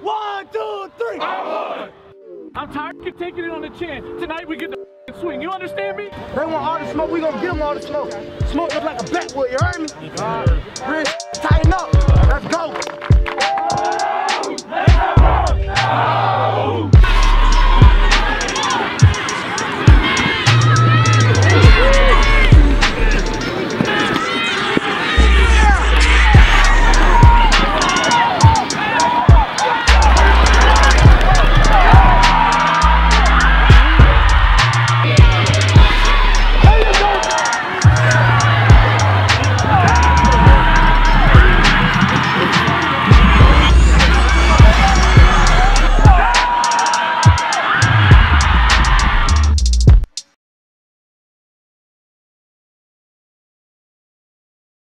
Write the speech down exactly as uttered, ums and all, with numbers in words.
One, two, three. I won. I'm tired of taking it on the chin. Tonight we get the swing. You understand me? They want all the smoke, we gonna give them all the smoke. Smoke look like a backwood, you heard me? Uh, Chris.